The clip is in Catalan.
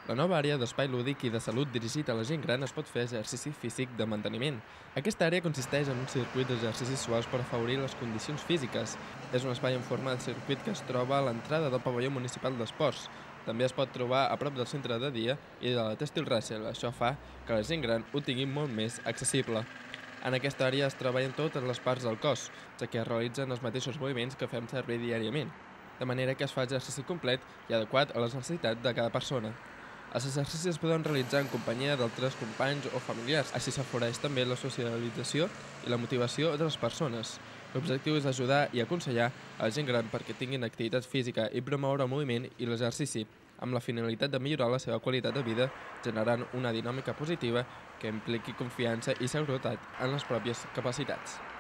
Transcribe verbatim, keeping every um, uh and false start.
La nova àrea d'espai lúdic i de salut dirigit a la gent gran es pot fer exercici físic de manteniment. Aquesta àrea consisteix en un circuit d'exercicis suaus per afavorir les condicions físiques. És un espai en forma de circuit que es troba a l'entrada del pavelló municipal d'esports. També es pot trobar a prop del centre de dia i de la Tèxtil Russell. Això fa que la gent gran ho tingui molt més accessible. En aquesta àrea es treballen totes les parts del cos, ja que es realitzen els mateixos moviments que fem servir diàriament, de manera que es fa exercici complet i adequat a les necessitats de cada persona. Els exercicis es poden realitzar en companyia d'altres companys o familiars, així s'afavoreix també la socialització i la motivació de les persones. L'objectiu és ajudar i aconsellar a la gent gran perquè tinguin activitat física i promoure el moviment i l'exercici, amb la finalitat de millorar la seva qualitat de vida, generant una dinàmica positiva que impliqui confiança i seguretat en les pròpies capacitats.